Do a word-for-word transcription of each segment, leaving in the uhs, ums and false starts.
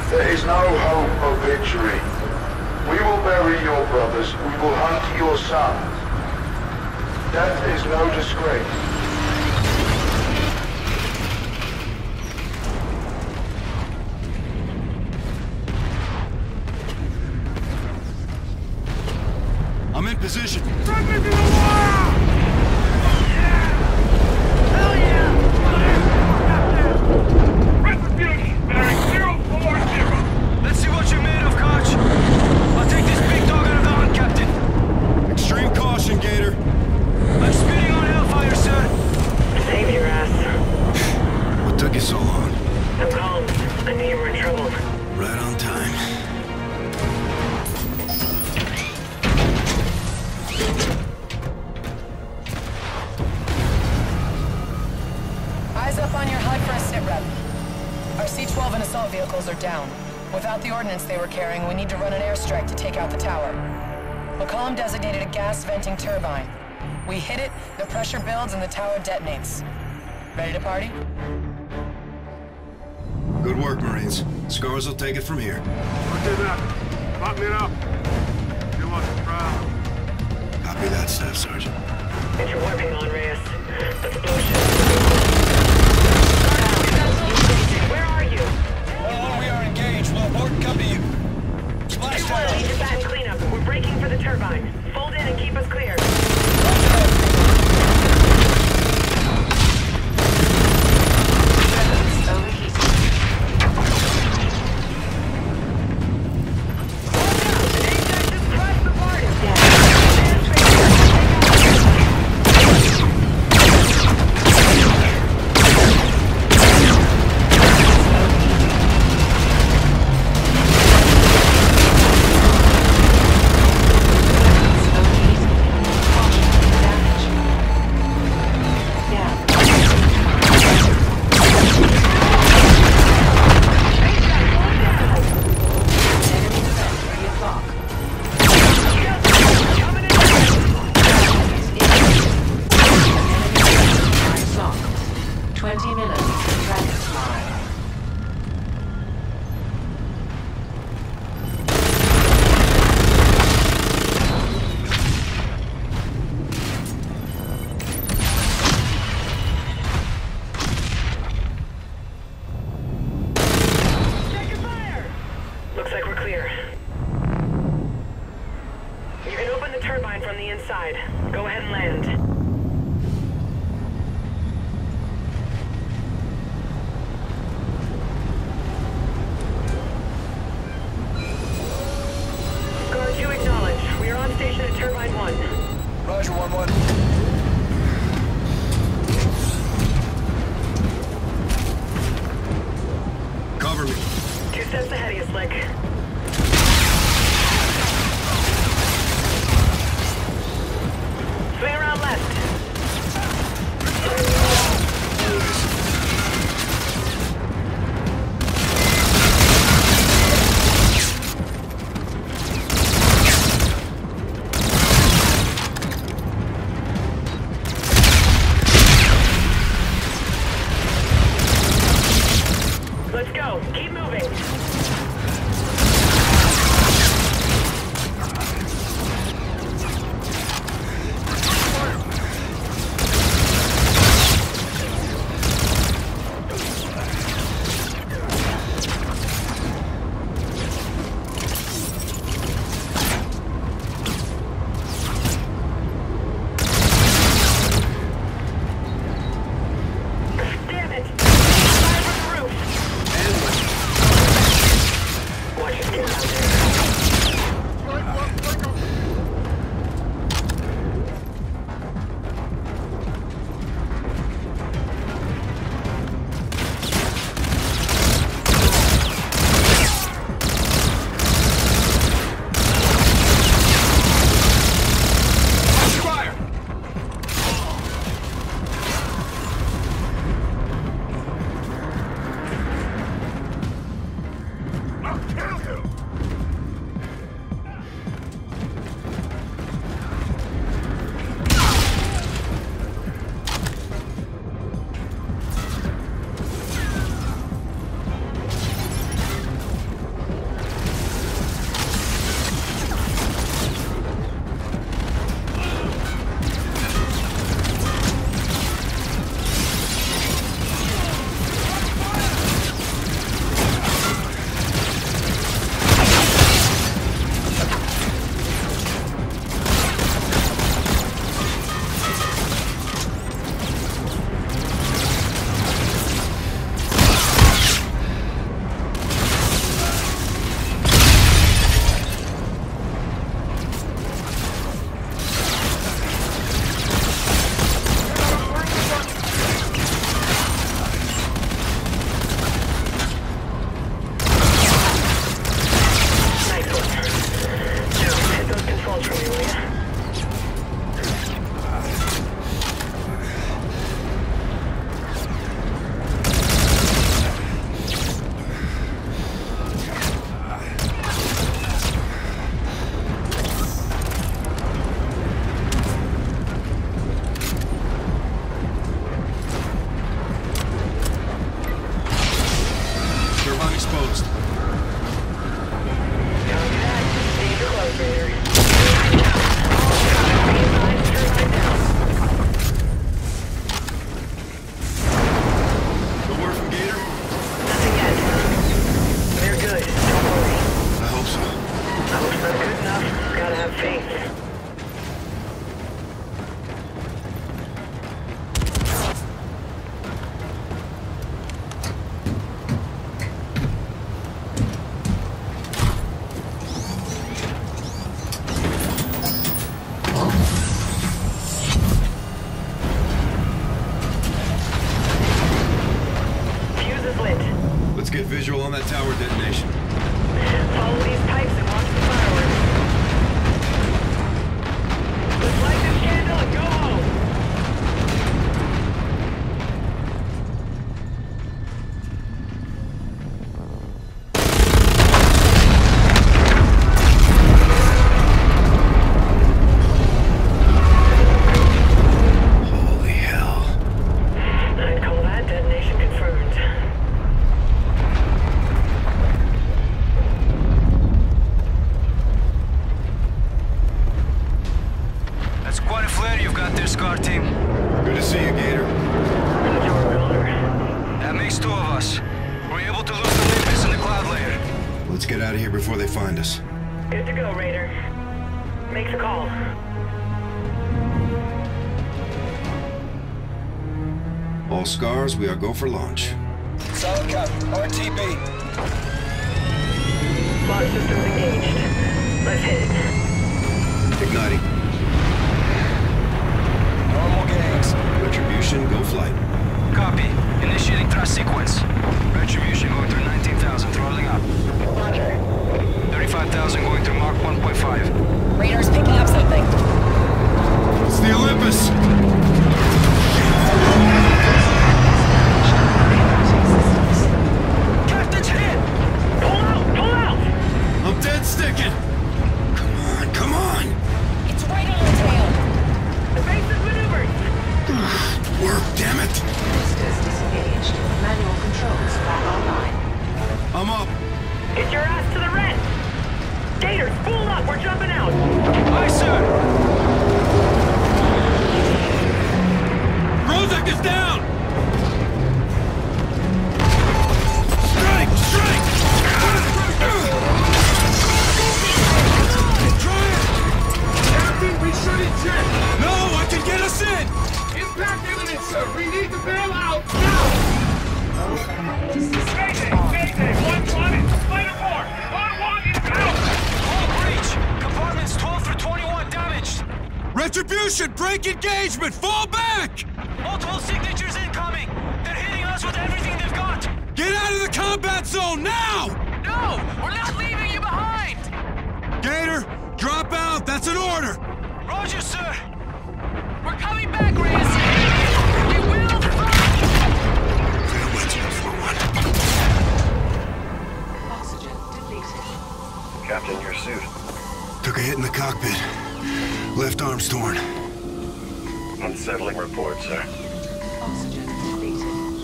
There is no hope of victory. We will bury your brothers. We will hunt your sons. That is no disgrace. I'm in position. Run me to the wall! Yeah! Hell yeah! Retribution bearing zero four zero. Let's see what you're made of, Koch. I'll take this big dog out of the hunt, Captain. Extreme caution, Gator. I'm spitting on hellfire, sir. Save your ass. What took you so long? I'm calm. I knew you were in trouble. Right on time. Eyes up on your H U D for a sit rep. Our C twelve and assault vehicles are down. Without the ordnance they were carrying, we need to run an airstrike to take out the tower. McCollum designated a gas venting turbine. We hit it, the pressure builds, and the tower detonates. Ready to party? Good work, Marines. Scars will take it from here. Roger that. Button it up. Do us proud. Copy that, Staff Sergeant. Get your warping on, Reyes. Let's blow shit. Where are you? Oh, we are engaged. Well, Morton, come to you. Splash two one, down. need to batten cleanup. We're breaking for the turbine. Fold in and keep us clear. Looks like we're clear. You can open the turbine from the inside. Go ahead and land. Guard, you acknowledge. We are on station at Turbine one. Roger, one one. Cover me. Two steps ahead of you, Slick. Swing around left. Let's go. Keep moving. on that tower detonation. Follow these pipes and watch the fireworks. Let's light this candle and go home. Holy hell. I'd call that detonation confirmed. That's quite a flare you've got there, SCAR team. Good to see you, Gator. That makes two of us. We're able to lose the Olympus in the cloud layer. Let's get out of here before they find us. Good to go, Raider. Make the call. All SCARs, we are go for launch. Solid copy. R T B. Launch systems engaged. Let's hit it. Igniting. Normal gains. Retribution, go flight. Copy. Initiating thrust sequence. Retribution going through nineteen thousand, throttling up. Roger. thirty-five thousand going through Mach one point five. Radar's picking up something. It's the Olympus! Captain's hit! Pull out! Pull out! I'm dead sticking! Come on, come on! It's right on your tail. The base is maneuvered! Work, damn it! Boosters disengaged. Manual controls back online. I'm up. Get your ass to the rent! Gators, spool up! We're jumping out! Aye, sir! Rozek is down! Strike! Strike! Try it! Captain, we should eject. No, I can get us in! Impact imminent, sir. We need to bail out now. Mayday, Mayday, one one, spider four. One one is out. All breach! Compartments twelve through twenty-one damaged! Retribution! Break engagement! Fall back! Multiple signatures incoming! They're hitting us with everything they've got! Get out of the combat zone now! No! We're not leaving you behind! Gator, drop out! That's an order! Roger, sir! We're coming back, Reyes! We will fight! Oxygen depleted. Captain, your suit. Took a hit in the cockpit. Left arm's torn. Unsettling report, sir. Oxygen depleted.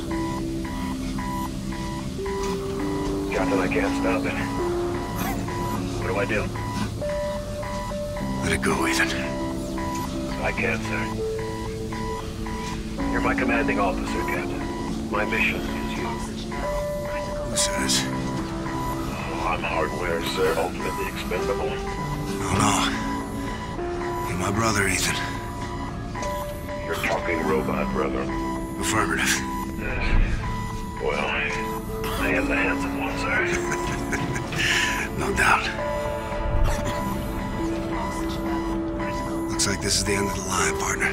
Captain, I can't stop it. What do I do? Let it go, Ethan. I can't, sir. You're my commanding officer, Captain. My mission is you. Oxygen level critical. Who says? Oh, I'm hardware, sir. Ultimately expendable. No, no. You're my brother, Ethan. You're talking robot, brother. Affirmative. Yes. Well, I am the handsome one, sir. No doubt. Oxygen level critical. Looks like this is the end of the line, partner.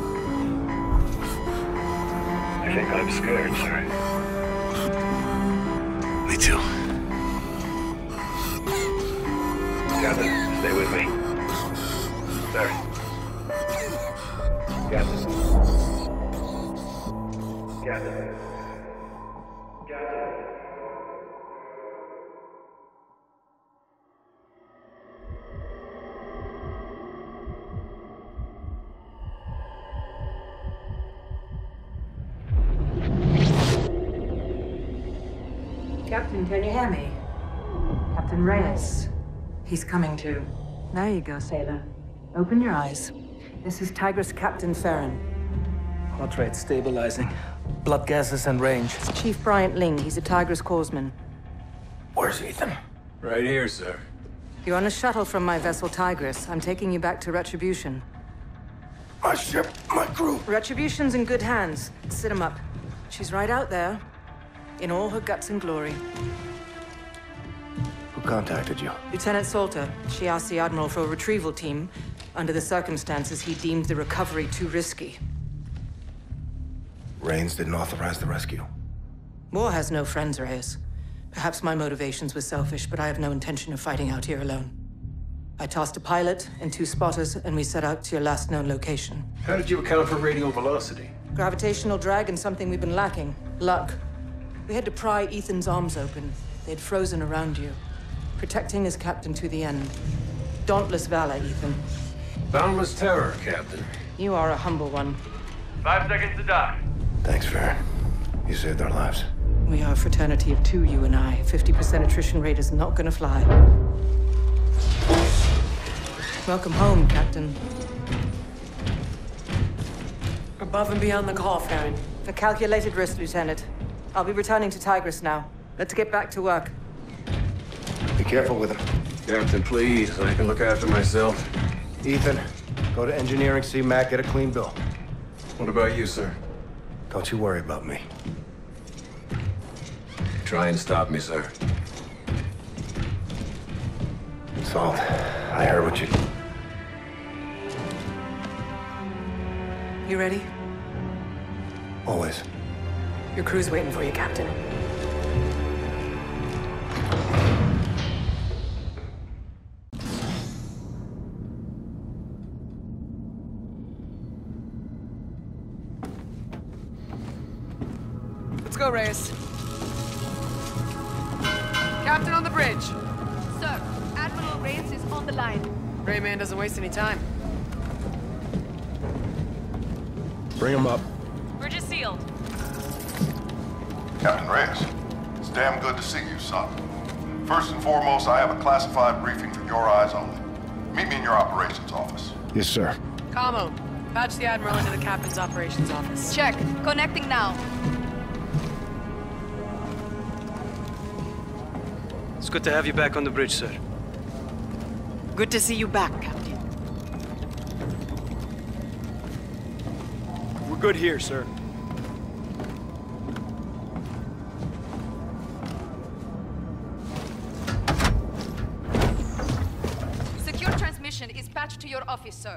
I think I'm scared, sir. Me too. Captain, stay with me. Sir. Captain. Captain. Captain. Captain, can you hear me? Captain Reyes. He's coming to. There you go, sailor. Open your eyes. This is Tigris Captain Farron. Heart rate stabilizing. Blood gases and range. It's Chief Bryant Ling. He's a Tigris Corpsman. Where's Ethan? Right here, sir. You're on a shuttle from my vessel Tigris. I'm taking you back to Retribution. My ship, my crew. Retribution's in good hands. Sit him up. She's right out there, in all her guts and glory. Who contacted you? Lieutenant Salter. She asked the Admiral for a retrieval team. Under the circumstances, he deemed the recovery too risky. Rains didn't authorize the rescue. War has no friends, Reyes. Perhaps my motivations were selfish, but I have no intention of fighting out here alone. I tossed a pilot and two spotters, and we set out to your last known location. How did you account for radial velocity? Gravitational drag and something we've been lacking. Luck. We had to pry Ethan's arms open. They'd frozen around you. Protecting his captain to the end. Dauntless valor, Ethan. Boundless terror, Captain. You are a humble one. Five seconds to dock. Thanks, Farron. You saved our lives. We are a fraternity of two, you and I. fifty percent attrition rate is not gonna fly. Welcome home, Captain. Above and beyond the call, Farron. For calculated risk, Lieutenant. I'll be returning to Tigris now. Let's get back to work. Be careful with him. Captain, please. I can look after myself. Ethan, go to engineering, see Mac, get a clean bill. What about you, sir? Don't you worry about me. Try and stop me, sir. Salt, I heard what you... You ready? Always. Your crew's waiting for you, Captain. Let's go, Reyes. Captain on the bridge. Sir, Admiral Reyes is on the line. Rayman doesn't waste any time. Bring him up. Bridge is sealed. Captain Reyes, it's damn good to see you, son. First and foremost, I have a classified briefing for your eyes only. Meet me in your operations office. Yes, sir. Camo, patch the Admiral into the Captain's operations office. Check. Connecting now. It's good to have you back on the bridge, sir. Good to see you back, Captain. We're good here, sir. Secure transmission is patched to your office, sir.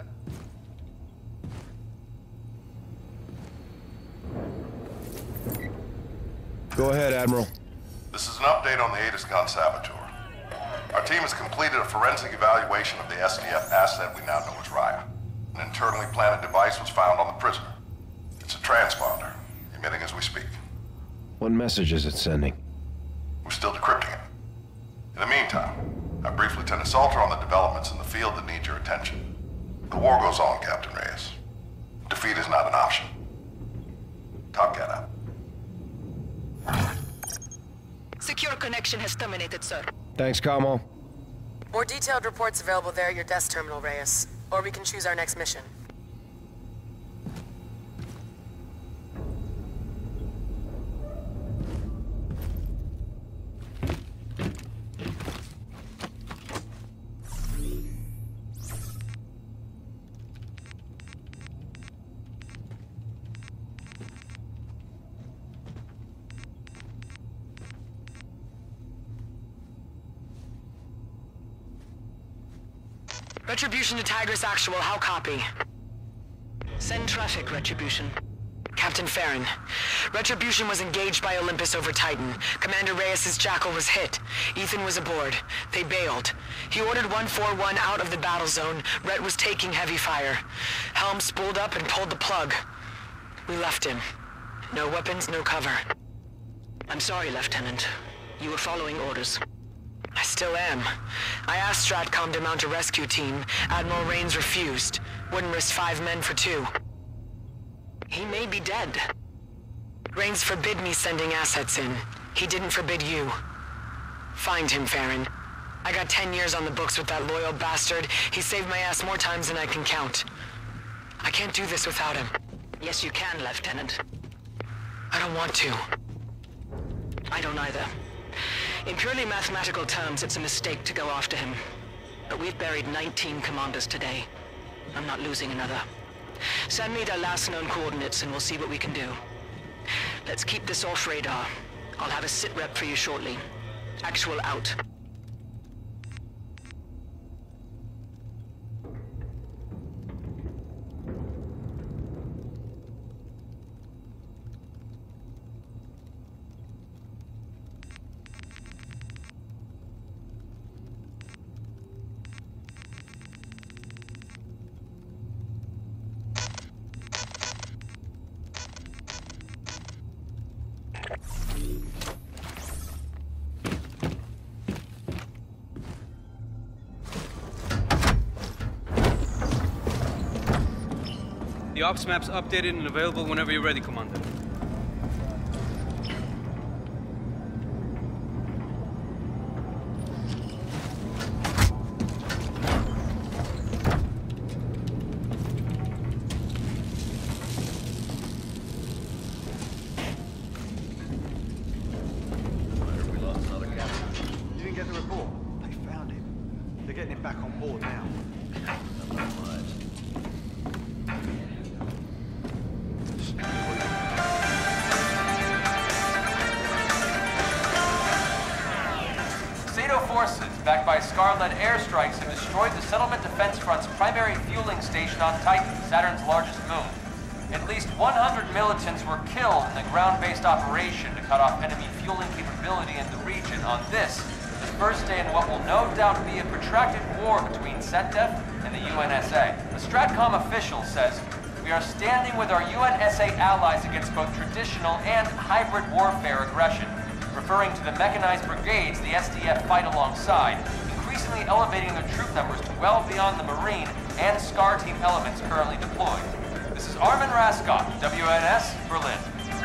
Go ahead, Admiral. This is an update on the Aegis gun saboteur. Our team has completed a forensic evaluation of the S D F asset we now know as Raya. An internally planted device was found on the prisoner. It's a transponder, emitting as we speak. What message is it sending? We're still decrypting it. In the meantime, I briefed Lieutenant Salter on the developments in the field that need your attention. The war goes on, Captain Reyes. Defeat is not an option. Top Cat out. Secure connection has terminated, sir. Thanks, Camo. More detailed reports available there at your desk terminal, Reyes. Or we can choose our next mission. Retribution to Tigris Actual, how copy? Send traffic, Retribution. Captain Farron. Retribution was engaged by Olympus over Titan. Commander Reyes' Jackal was hit. Ethan was aboard. They bailed. He ordered one forty-one out of the battle zone. Rhett was taking heavy fire. Helm spooled up and pulled the plug. We left him. No weapons, no cover. I'm sorry, Lieutenant. You were following orders. I still am. I asked Stratcom to mount a rescue team. Admiral Raines refused. Wouldn't risk five men for two. He may be dead. Raines forbid me sending assets in. He didn't forbid you. Find him, Farron. I got ten years on the books with that loyal bastard. He saved my ass more times than I can count. I can't do this without him. Yes, you can, Lieutenant. I don't want to. I don't either. In purely mathematical terms, it's a mistake to go after him. But we've buried nineteen commanders today. I'm not losing another. Send me their last known coordinates and we'll see what we can do. Let's keep this off radar. I'll have a sit rep for you shortly. Actual out. The ops map's updated and available whenever you're ready, Commander. Forces, backed by Scar-led airstrikes, have destroyed the Settlement Defense Front's primary fueling station on Titan, Saturn's largest moon. At least one hundred militants were killed in the ground-based operation to cut off enemy fueling capability in the region on this, the first day in what will no doubt be a protracted war between SetDef and the U N S A. A Stratcom official says, "We are standing with our U N S A allies against both traditional and hybrid warfare aggression," referring to the mechanized brigades the S D F fight alongside, increasingly elevating their troop numbers to well beyond the Marine and SCAR team elements currently deployed. This is Armin Raskot, W N S, Berlin.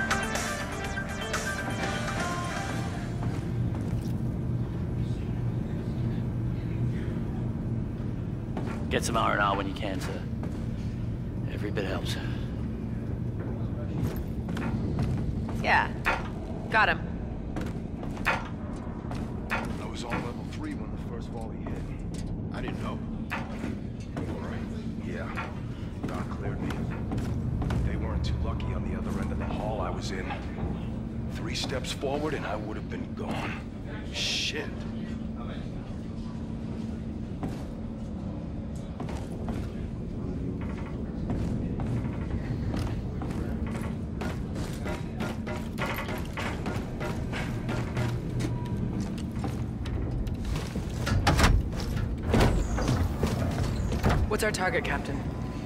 Get some R and R when you can, sir. Every bit helps. Yeah. Got him. I was on level three when the first volley hit. I didn't know. All right. Yeah. Doc cleared me. They weren't too lucky on the other end of the hall I was in. Three steps forward and I would have been gone. Shit. What's our target, Captain?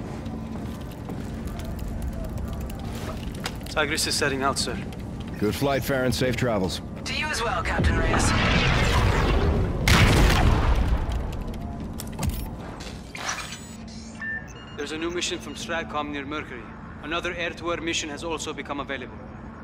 Tigris is setting out, sir. Good flight, Farron. Safe travels. To you as well, Captain Reyes. There's a new mission from Stratcom near Mercury. Another air-to-air mission has also become available.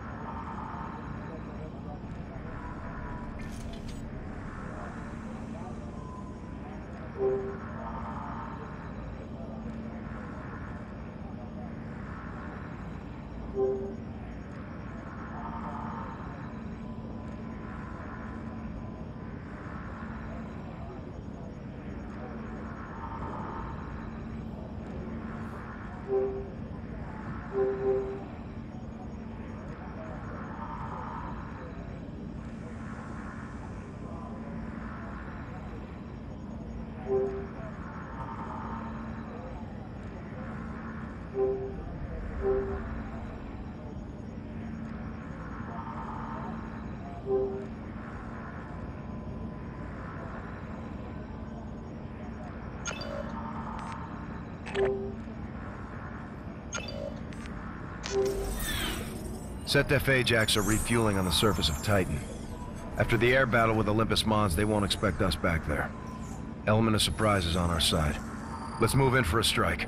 SetDef Ajax are refueling on the surface of Titan. After the air battle with Olympus Mons, they won't expect us back there. Element of surprise is on our side. Let's move in for a strike.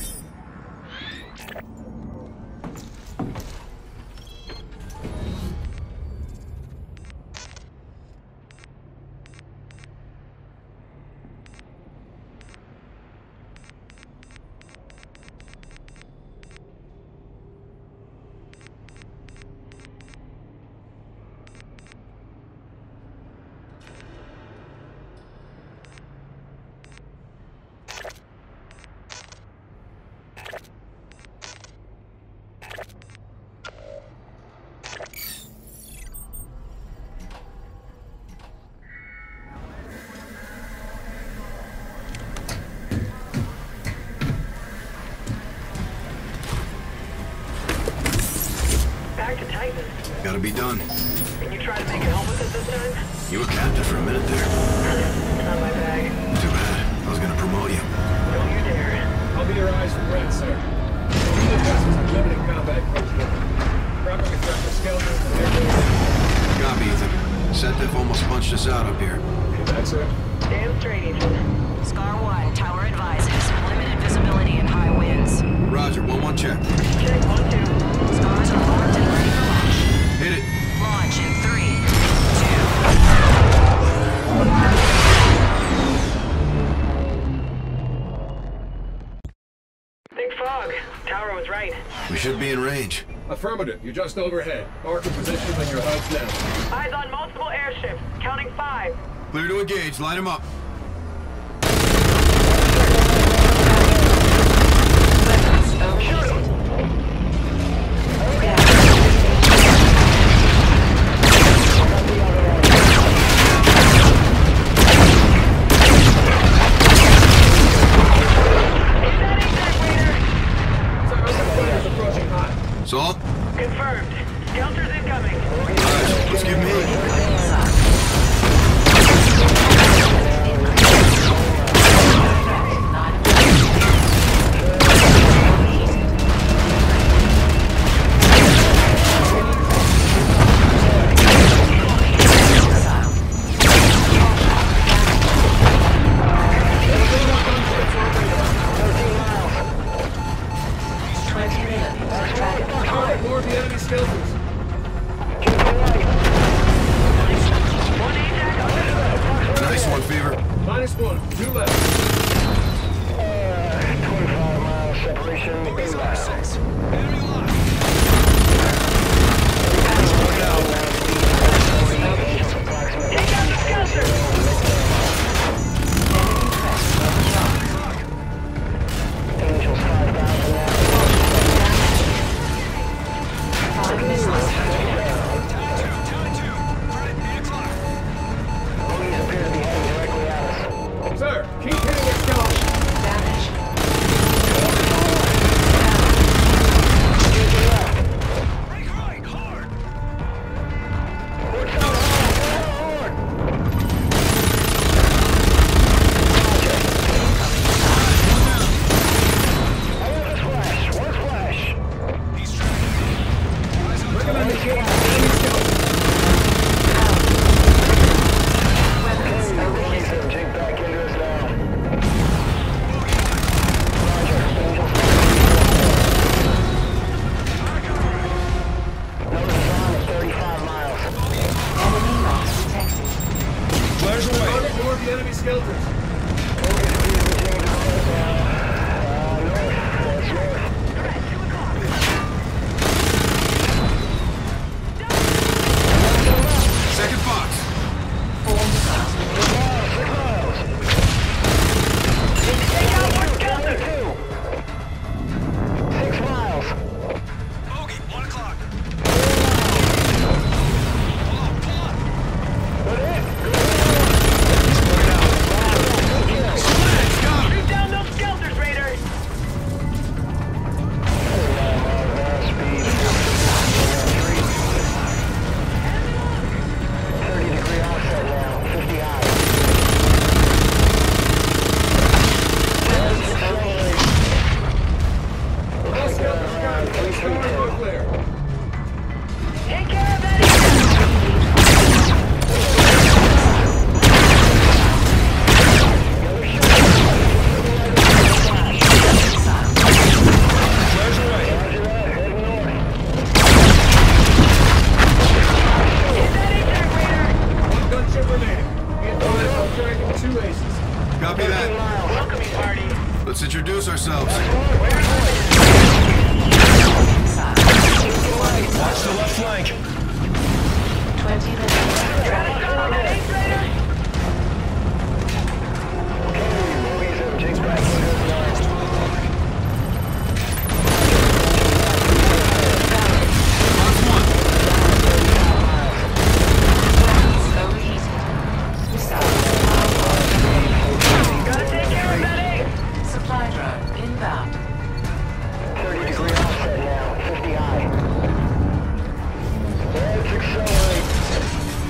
Back to Titan. Gotta be done. Can you try to make it home with us this time? You were captain for a minute there. Not my bag. Too bad. I was gonna promote you. Don't you dare. I'll be your eyes for Brent, sir. These vessels have limited combat approach. Primary threat for skeletons and airborne. Copy, Ethan. SetDef almost punched us out up here. Back, sir. Damn straight, Ethan. Scar one, tower advises. Limited visibility and high winds. Roger, one one check. Check, one, two. Scars are locked and ready for launch. Hit it. Launch in three, two. Big fog. Tower was right. We should be in range. Affirmative. You're just overhead. Marking positions on your H U Ds now. Eyes on multiple airships. Counting five. Clear to engage. Line them up. Shoot 'em. Salt? Confirmed. Skelters incoming. Alright, let's give me. More of the enemy skeletons. Nice one, Fever. Minus one. Two left. twenty-five miles separation. Inbound. Six. Enemy locked. Take out the Skelters. Angels five thousand now. Five missiles. Bogies appear to be heading directly at us. Sir, keep hitting their skeletons. Damage. Break right, hard. What's up? Hard! I want a flash. One flash. He's tracking. Eyes on Recommend target. the kill enemy skeletons. Weapons Bogies overheated. have jigged back into us now. Roger. Angels. Notice on at thirty-five miles. Enemy loss detected. Flares away. Target more of the enemy skeletons. Bogies appear to be jigging towards us now. Uh, north. That's north. Second box. Four missiles. Six miles. Take out one Skelter. Two. Six miles. Bogey, one o'clock. Shoot down those Skelters, Raiders. thirty degree offset now. fifty high. All skeletons scattered. Please go clear. Take care of that. Flares away. Roger that. Heading north. One gunship remaining. Be advised, I'm tracking two aces. Copy that. Welcoming party. Let's introduce ourselves. Watch the left flank. Twenty minutes. Travis on that ace, Raider. Bogies have jigged back into us now. Overheated. Missiles. Gotta take care of that ace. Supply drone inbound. thirty degree offset now. fifty high. Let's accelerate.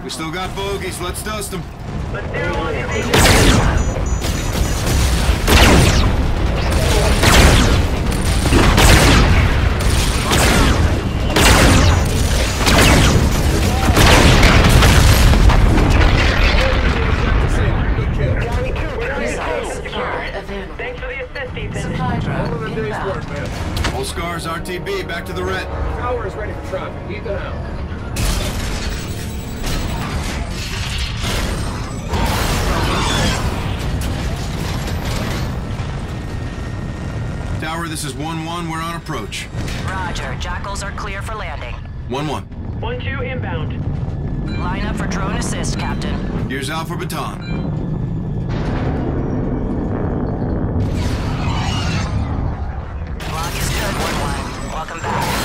We still got bogeys. Let's dust them. Let's zero on your base. Thanks for the assist, Ethan. Supply drop inbound. All scars, R T B, back to the red. Tower is ready for traffic. Ethan out. Tower, this is one one. We're on approach. Roger. Jackals are clear for landing. one one. one two inbound. Line up for drone assist, Captain. Here's out for baton. Log is good, one one. Welcome back.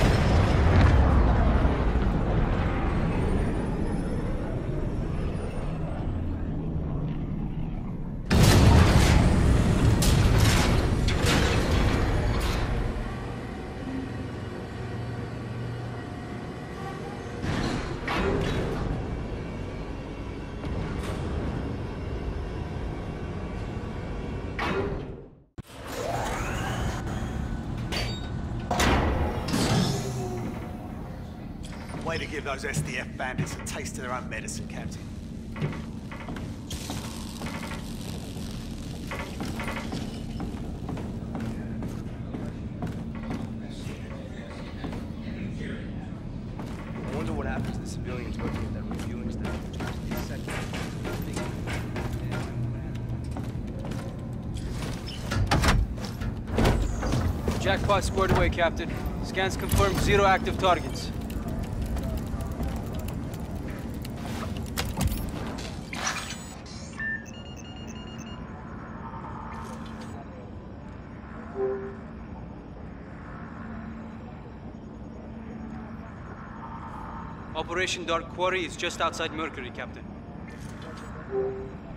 Way to give those S D F bandits a taste of their own medicine, Captain. I wonder what happens to the civilians working at that refueling station. Jackpot squared away, Captain. Scans confirm zero active targets. Operation Dark Quarry is just outside Mercury, Captain.